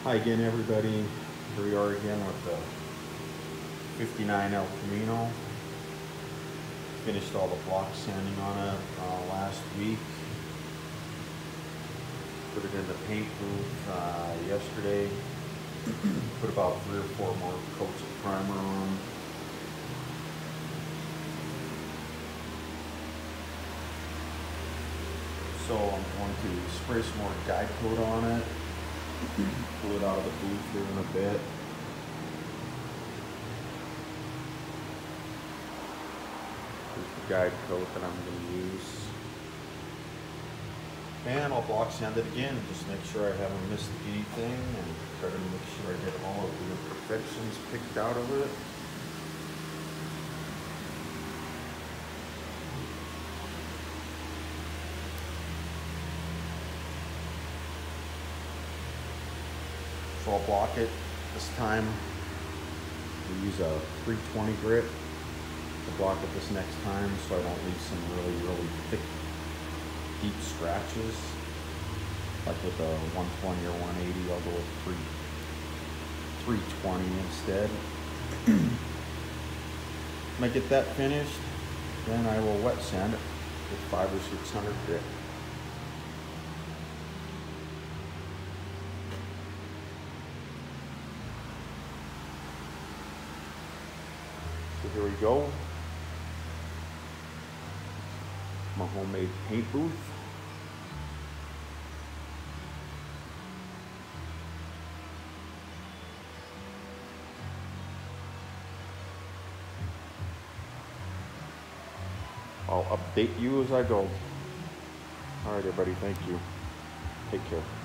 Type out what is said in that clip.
Hi again, everybody. Here we are again with the 59 El Camino. Finished all the block sanding on it last week. Put it in the paint booth yesterday. Put about 3 or 4 more coats of primer on. So I'm going to spray some more guide coat on it. Pull it out of the booth here in a bit. Here's the guide coat that I'm going to use. And I'll block sand it again, just make sure I haven't missed anything and try to make sure I get all of the imperfections picked out of it. So I'll block it this time. We use a 320 grit to block it this next time so I don't leave some really thick, deep scratches. Like with a 120 or 180, I'll go with 320 instead. When I get that finished, then I will wet sand it with 500 or 600 grit. So here we go. My homemade paint booth. I'll update you as I go. All right, everybody, thank you. Take care.